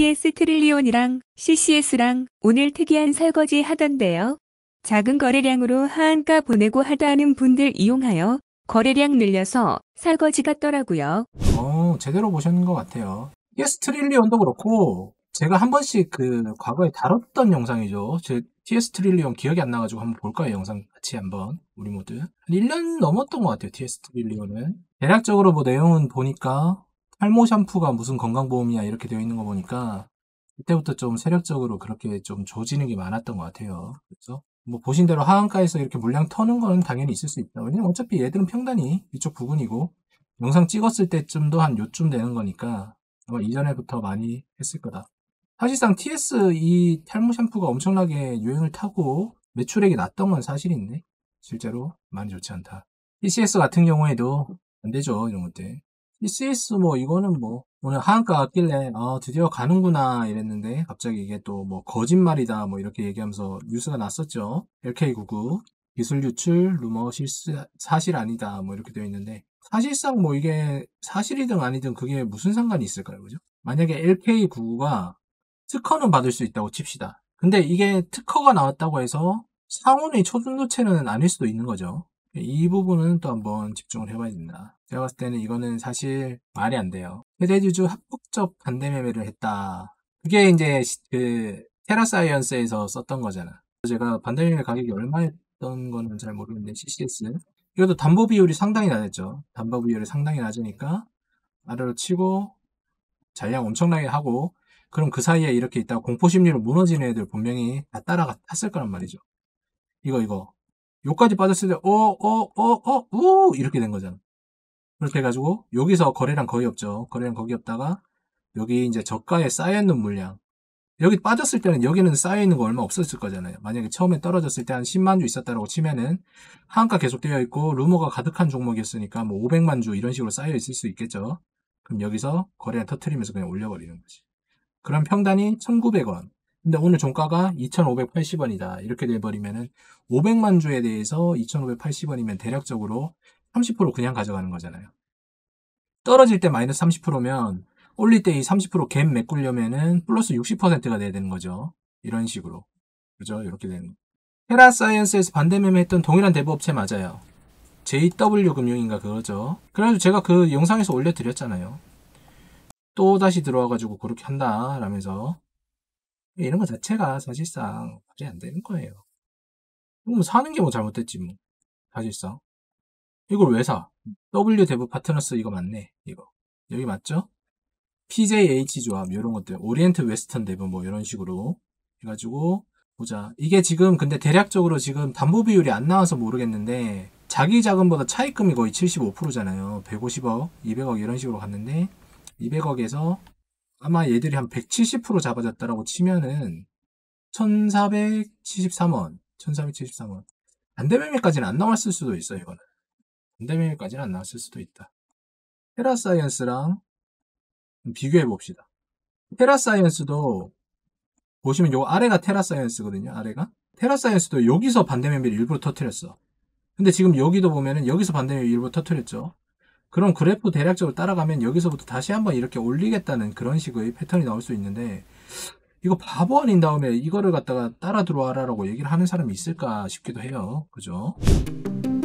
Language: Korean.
TS 트릴리온이랑 CCS랑 오늘 특이한 설거지 하던데요. 작은 거래량으로 하한가 보내고 하다하는 분들 이용하여 거래량 늘려서 설거지가 떠라고요. 제대로 보셨는 것 같아요. TS 트릴리온도 그렇고 제가 한 번씩 과거에 다뤘던 영상이죠. 제 TS 트릴리온 기억이 안 나가지고 한번 볼까요? 영상 같이 한번 우리 모두. 한 1년 넘었던 것 같아요. TS 트릴리온은. 대략적으로 뭐 내용은 보니까 탈모 샴푸가 무슨 건강보험이야 이렇게 되어 있는 거 보니까 이때부터 좀 세력적으로 그렇게 좀 조지는 게 많았던 것 같아요. 그렇죠? 뭐 보신 대로 하한가에서 이렇게 물량 터는 거는 당연히 있을 수 있다. 왜냐면 어차피 얘들은 평단이 이쪽 부근이고 영상 찍었을 때쯤도 한 요쯤 되는 거니까 아마 이전에부터 많이 했을 거다. 사실상 TS 이 탈모 샴푸가 엄청나게 유행을 타고 매출액이 났던 건 사실인데 실제로 많이 좋지 않다. TCS 같은 경우에도 안 되죠, 이런 것들. TCS 뭐 이거는 뭐 오늘 하한가 왔길래 드디어 가는구나 이랬는데 갑자기 이게 또 뭐 거짓말이다 뭐 이렇게 얘기하면서 뉴스가 났었죠. LK99 기술 유출 루머 사실 아니다 뭐 이렇게 되어 있는데 사실상 뭐 이게 사실이든 아니든 그게 무슨 상관이 있을까요, 그죠? 만약에 LK99가 특허는 받을 수 있다고 칩시다. 근데 이게 특허가 나왔다고 해서 상온의 초중도체는 아닐 수도 있는 거죠. 이 부분은 또 한번 집중을 해봐야 된다. 제가 봤을 때는 이거는 사실 말이 안 돼요. 세대주주 합법적 반대 매매를 했다. 그게 이제 테라사이언스에서 썼던 거잖아. 제가 반대 매매 가격이 얼마였던 거는 잘 모르는데 CCS 이것도 담보 비율이 상당히 낮았죠. 담보 비율이 상당히 낮으니까 아래로 치고 잔량 엄청나게 하고 그럼 그 사이에 이렇게 있다가 공포심리로 무너지는 애들 분명히 다 따라갔을 거란 말이죠. 이거 요까지 빠졌을 때 이렇게 된 거잖아. 그렇게 해가지고 여기서 거래량 거의 없죠. 거래량 거의 없다가 여기 이제 저가에 쌓여있는 물량 여기 빠졌을 때는 여기는 쌓여있는 거 얼마 없었을 거잖아요. 만약에 처음에 떨어졌을 때 한 10만 주 있었다라고 치면은 하한가 계속 되어 있고 루머가 가득한 종목이었으니까 뭐 500만 주 이런 식으로 쌓여 있을 수 있겠죠. 그럼 여기서 거래량 터트리면서 그냥 올려버리는 거지. 그럼 평단이 1,900원. 근데 오늘 종가가 2,580원이다. 이렇게 돼버리면은 500만 주에 대해서 2,580원이면 대략적으로 30% 그냥 가져가는 거잖아요. 떨어질 때 마이너스 30%면 올릴 때 이 30% 갭 메꾸려면은 플러스 60%가 돼야 되는 거죠. 이런 식으로. 그죠? 이렇게 되는 거. 테라사이언스에서 반대 매매했던 동일한 대부업체 맞아요. JW 금융인가 그거죠. 그래가지고 제가 그 영상에서 올려드렸잖아요. 또 다시 들어와가지고 그렇게 한다 라면서 이런 거 자체가 사실상 말이 안 되는 거예요. 뭐 사는 게 뭐 잘못됐지 뭐 사실상 이걸 왜 사? W 대부 파트너스 이거 맞네 이거 여기 맞죠? PJH 조합 이런 것들 오리엔트 웨스턴 대부 뭐 이런 식으로 해가지고 보자. 이게 지금 근데 대략적으로 지금 담보 비율이 안 나와서 모르겠는데 자기 자금보다 차입금이 거의 75%잖아요. 150억, 200억 이런 식으로 갔는데 200억에서 아마 얘들이 한 170% 잡아졌다라고 치면은 1473원, 1473원. 반대매매까지는 안 나왔을 수도 있어요, 이거는. 반대매매까지는 안 나왔을 수도 있다. 테라사이언스랑 비교해 봅시다. 테라사이언스도 보시면 요 아래가 테라사이언스거든요, 아래가. 테라사이언스도 여기서 반대매매를 일부러 터뜨렸어. 근데 지금 여기도 보면은 여기서 반대매매 일부러 터뜨렸죠. 그럼 그래프 대략적으로 따라가면 여기서부터 다시 한번 이렇게 올리겠다는 그런 식의 패턴이 나올 수 있는데 이거 바보 아닌 다음에 이거를 갖다가 따라 들어와라라고 얘기를 하는 사람이 있을까 싶기도 해요. 그죠?